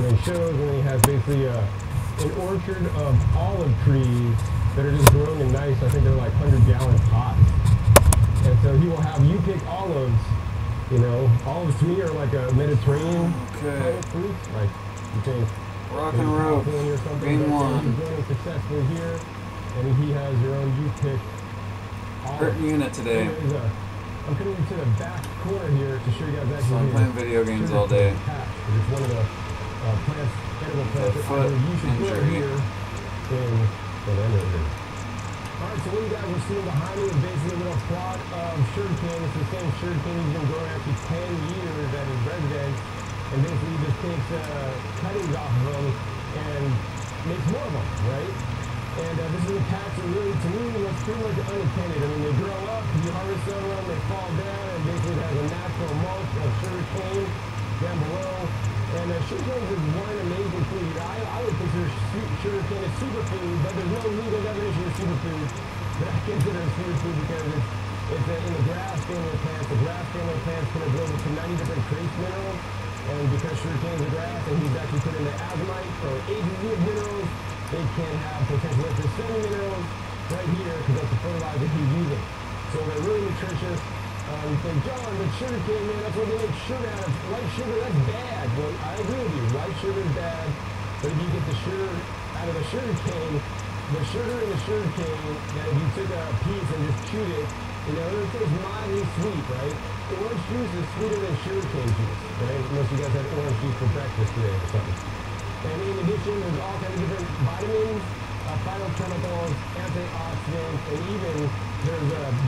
and he shows, and then he has basically an orchard of olive trees that are just grown in nice, I think they're like 100-gallon pots. And so he will have you pick olives. You know, olives to me are like a Mediterranean kind of fruit. Like, you think rock and roll, or something. game one. He's growing successfully here, and he has your own you pick olive. Hurt unit today. I'm coming to the back corner here to show you guys actually. So I'm playing video games all day. It's one of the plants, edible plants that you should grow here in Orlando. Alright, so what you guys are seeing behind me is basically a little plot of sugarcane. It's the same sugarcane he's been growing actually 10 years at his residence. And basically he just takes cuttings off of them and makes more of them, right? And this is a patch that really, to me, looks pretty much unintended. I mean, they grow up, you harvest some of them, they fall down, and basically it has a natural mulch of sugarcane down below. And sugarcane is one amazing food. I would consider sugarcane a superfood, but there's no legal definition of superfood. But I consider it a superfood because it's in the grass family of plants. The grass family of plants can grow up to 90 different trace minerals. And because sugarcane is a grass, and he's actually put in the azomite or agency minerals, they can have potential for 70 minerals right here because that's the fertilizer he's using. So they're really nutritious. You think, John, but sugarcane, man, that's what they make sugar out of. White sugar, that's bad. Well, I agree with you. White sugar is bad. But if you get the sugar out of the sugarcane, the sugar in the sugarcane, that if you took a piece and just chewed it, you know, it tastes mildly sweet, right? Orange juice is sweeter than sugarcane juice, right? Unless you guys had orange juice for breakfast today or something. And in addition, there's all kinds of different vitamins, phytochemicals, antioxidants, and even there's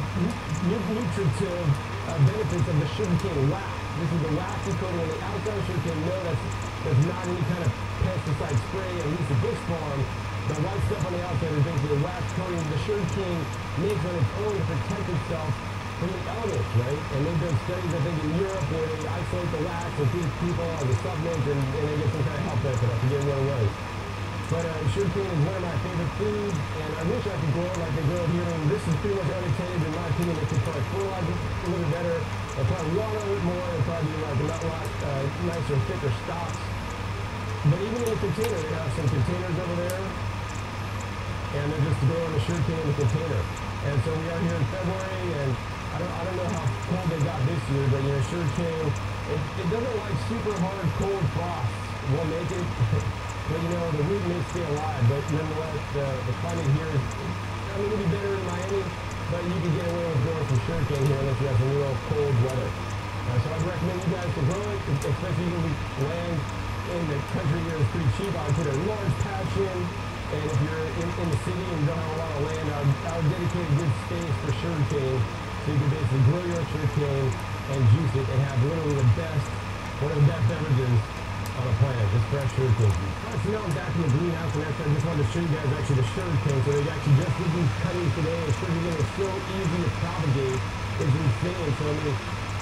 nutritive benefits of the sugarcane wax. This is the waxy coating on the outside of sugarcane. No, that's not any kind of pesticide spray, at least at this farm. The white stuff on the outside is basically a wax coating the sugarcane makes on its own to protect itself from the elements, right? And they've done studies, I think, in Europe where they isolate the wax and feed people as a supplement, and they get some kind of health benefit. I forget what it was. But sugarcane is one of my favorite foods, and I wish I could grow it like they grow it here. And this is pretty much unintended, in my opinion. They could probably fertilize it a little bit better, and probably water it more, and probably do like a lot nicer, thicker stalks. But even in the container, they have some containers over there, and they're just growing the sugarcane in the container. And so we are here in February, and I don't know how cold they got this year, but you know, sugarcane, it doesn't like super hard cold frost. Won't make it. But you know, the root may stay alive, but nonetheless, the climate here is, I mean, it'll be better in Miami, but you can get away with growing some sugarcane here unless you have some real cold weather. So I'd recommend you guys to grow it, especially when land in the country here is pretty cheap. I would put a large patch in, and if you're in the city and don't have a lot of land, I would dedicate a good space for sugarcane, so you can basically grow your own sugarcane and juice it and have literally one of the best beverages on the planet, just fresh sugarcane juice. Alright, so now I'm back in the greenhouse, and actually I just wanted to show you guys actually the sugarcane. So they actually just did these cuttings today, and sugarcane is so easy to propagate, it's insane. So I mean,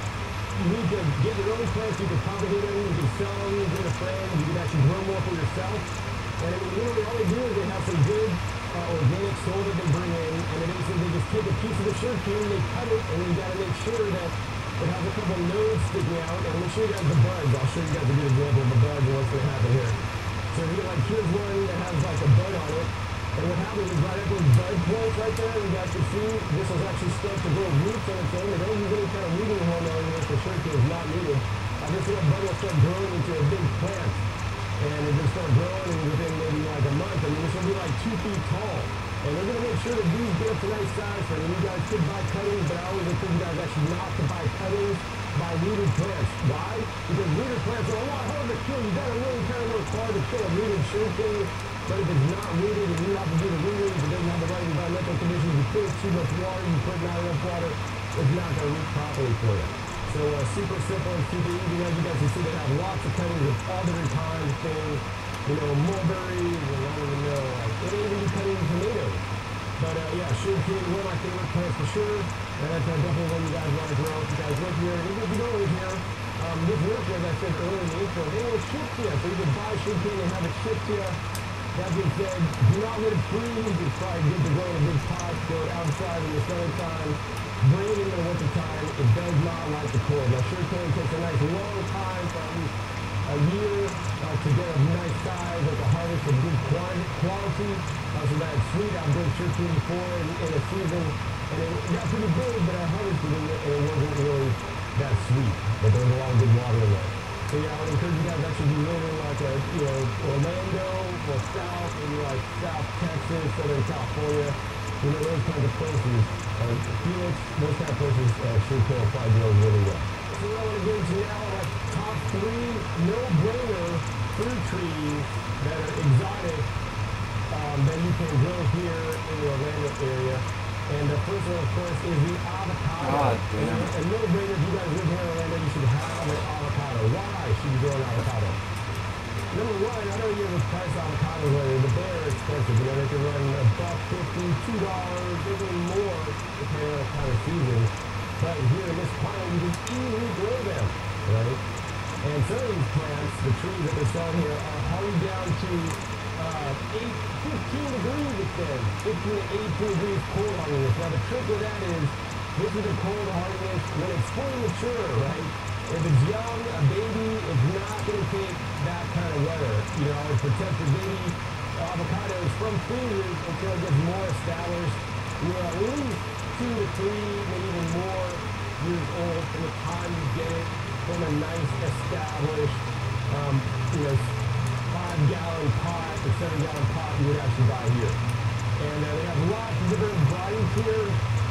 you need to get your own plants, you can propagate them, you can sell them, you can get a friend, you can actually grow more for yourself. And I mean, literally all they do is they have some good organic soil that they bring in, and then they just take a piece of the sugarcane, they cut it, and you gotta make sure that it has a couple nodes sticking out, and let me show you guys the buds. I'll show you guys a good example of the bud and what's going to happen here. So you get like, here's one that has like a bud on it, and what happens is right at those bud points right there, you guys can see this will actually start to grow roots on its own. They don't use any kind of rooting hormone here, so sugarcane is not needed. This little bud will start growing into a big plant, and it will start growing, and within maybe like a month, I mean, this will be like 2 feet tall. And they're going to make sure that these get up to nice size for them. You guys could buy cuttings, but I always encourage you guys actually not to buy cuttings, buy rooted plants. Why? Because rooted plants are a lot harder to kill. You got to really kind of work hard to kill a rooted sugarcane. But if it's not rooted and you have to do the rooting, if it doesn't have the right environmental conditions, you put too much water, you put not enough water, it's not going to root properly for you. So super simple and super easy. As you guys can see, they have lots of cuttings of all different kinds of things. You know, mulberries, and I don't even know, like, they even do cutting tomatoes. But yeah, sugarcane, one of my favorite plants for sure. And that's definitely one you guys want to grow if you guys live here. And even if you don't live here, this winter, as I said earlier in the intro, they will ship to you. So you can buy sugarcane and have it shipped to you. That being said, do not let it freeze. It's probably good to grow in a big pot, go outside in the summertime. Bring it in the winter time. It does not like the cold. Now, sugarcane takes a nice long time, for at least a year, to get a good quality. So that sweet outdoor turkey before in a season, and it got pretty big, but I harvested it, and it wasn't really that sweet. But there was a lot of good water in there. So yeah, I would encourage you guys that should be living like a, Orlando or south, maybe like South Texas, Southern California, those kinds of places. Phoenix, those kind of places, sugarcane probably grows really well. So what I want to get into now are like top 3 no-brainer fruit trees that are exotic that you can grow here in the Orlando area. And the first one, of course, is the avocado. God damn. A no-brainer, if you guys live here in Orlando, you should have an avocado. Why should you grow an avocado? Number one, I know you have price avocados lately, but they are expensive. They can run $1.50, $2, maybe more, depending on the kind of season. But here in this climate, you can easily grow them, right? And some of these plants, the trees that they're selling here, are hardy down to 15 degrees it says. 15 to 18 degrees cold hardiness. Now the trick with that is, this is the cold hardiness when it's fully mature, right? If it's young, a baby, it's not going to take that kind of weather. It protects the baby avocados from freezers until it gets more established. At least 2 to 3, maybe even more years old from the time you get it from a nice established, 5-gallon pot, the 7-gallon pot you would actually buy here. And they have lots of different varieties here.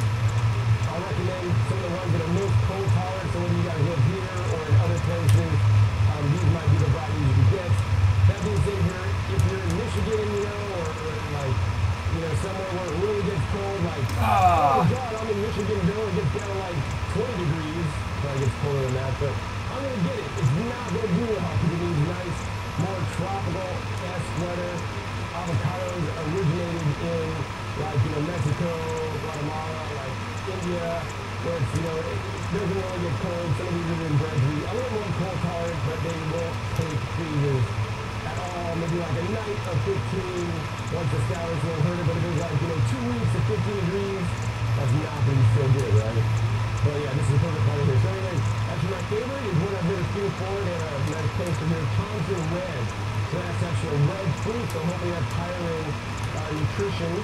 I recommend some of the ones that are most cold tolerant, so whether you guys live here or in other places, these might be the varieties you can get. That being said, if you're in Michigan, or somewhere where it really gets cold, like, oh God, I'm in Michiganville, it gets down to like 20 degrees, probably gets colder than that, but I'm going to get it. It's not going to do well because it needs nice, more tropical-esque weather. Avocados originated in, Mexico, Guatemala, India, where it's, it doesn't really get cold. Some of these are in bred to be a little more cold tolerant, but they won't take freezes at all. Maybe like a night of 15, once established, won't hurt it, but if it's 2 weeks of 15 degrees, that's not going to be so good, right? But yeah, this is the perfect part of here. So anyways, actually my favorite is one I've been feeling forward and a nice place from here, Thompson Red. So that's actually a red fruit, so hopefully that's higher in nutrition.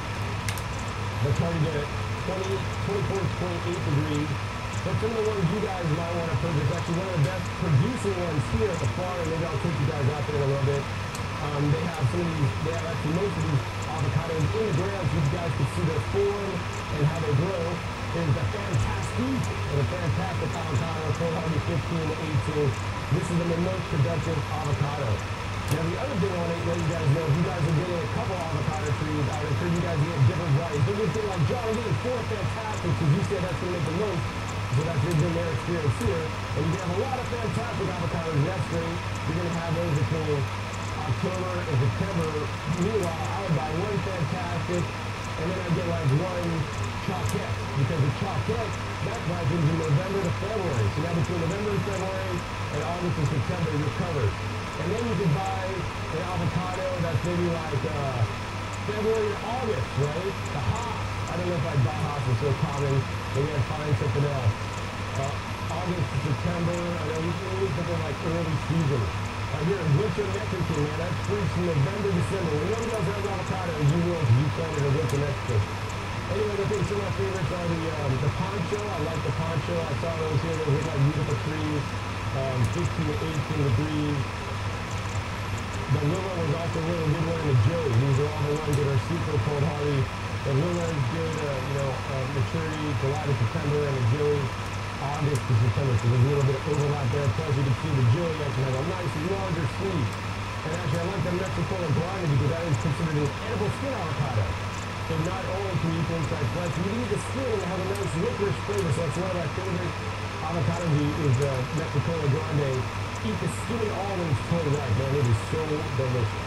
That's hard to get 24.8 degrees. But some of the ones you guys might want to purchase, actually one of the best producing ones here at the farm, and maybe I'll take you guys out there in a little bit. They have actually most of these avocados in the ground, so you guys can see their form and how they grow. There's the Fantastique, or the Fantastic avocado, cold hardy 15 to 18. This is the most productive avocado. Now the other thing I want to let you guys know, if you guys are getting a couple avocado trees, I would encourage you guys to get different varieties. Don't just get like, John, I'm getting 4 Fantastics because you said that's going to make the most. So that's been their experience here. And you can have a lot of Fantastic avocados, and that's great. You're going to have those between October and September. Meanwhile, I would buy 1 Fantastic, and then I'd get like 1 Choquette, because the Choquette, that ripens in November to February. So now between November and February, and August and September, you're covered. And then you can buy an avocado that's maybe like February to August, right? The Hass. I don't know if I'd buy Hass, it's so common. Maybe I'd find something else. August to September, I know you can need something like early season. Here, winter Mexican, man, that's fruits from November, December. When nobody else has avocados, you will, because you planted a winter Mexican. Anyway, I think some of my favorites are the poncho. I like the poncho. I saw those here. They look like beautiful trees. 15 to 18 degrees. The Lilla was also a really good one, and the Joey. These are all the ones that are super cold hardy. The Lilla is good, maturity, July to September, and the Joey, August to September. So there's a little bit of overlap there. Plus, you can see the Joey actually has a nice, larger sleeve. And actually, I like the Mexicola Grande because that is considered an edible skin avocado. So not only can you eat things like flesh, you can eat the skin and have a nice licorice flavor. So that's one of my favorite avocados is the Mexicola Grande. Eat the skin all when it's totally ripe, man. It is so delicious.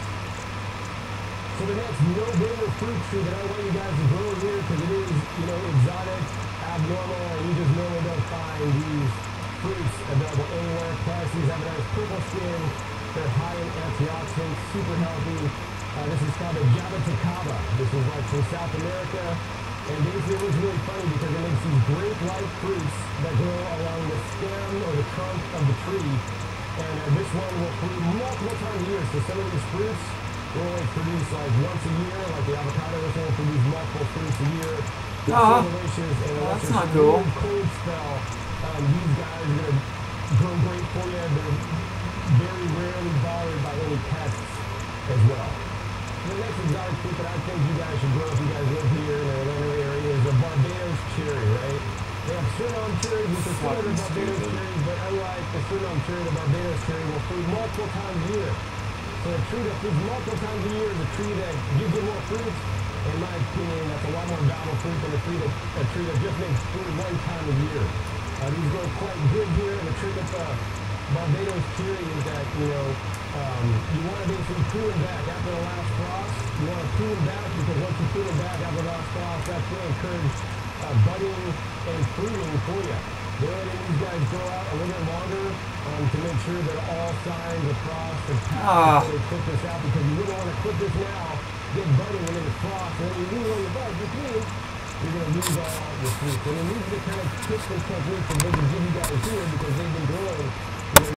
So the next no-brainer fruit tree that I want you guys to grow here, because it is, exotic, abnormal, and you just normally don't find these fruits available anywhere. Plus, these have a nice purple skin. They're high in antioxidants, super healthy. This is called a Jaboticaba. This is like from South America. And basically it looks really funny because it makes these grape-like fruits that grow along the stem or the trunk of the tree. And this one will fruit multiple times a year. So some of these fruits will only produce like once a year, like the avocado will only produce multiple fruits a year. They're Aw. so delicious, and Well, unless that's there's not some cool. weird cold spell, these guys are going to grow great for you. They're very rarely bothered by any pests as well. The next exotic fruit that I think you guys should grow if you guys live here in the Orlando area is a Barbados cherry, right? They have Suriname cherries, which are similar to Fucking Barbados stupid. cherries, but unlike the Suriname cherry, the Barbados cherry will fruit multiple times a year. So a tree that fruits multiple times a year is a tree that gives you more fruit. In my opinion, that's a lot more valuable fruit than a tree that just makes fruit one time a year. These grow quite good here, and the trick with the Barbados cherry is that, you want to basically prune them back after the last frost. You want to prune them back because once you prune them back after the last frost, that's going to encourage budding and fruiting for you. They're letting these guys grow out a little bit longer to make sure that all signs of frost have passed before they clip this out, because you wouldn't want to clip this now, get budding, and then it's frost, and then you lose all your buds, which means you're going to lose all your fruit. And then these are the kind of tips and techniques that they can give you guys here, because they've been growing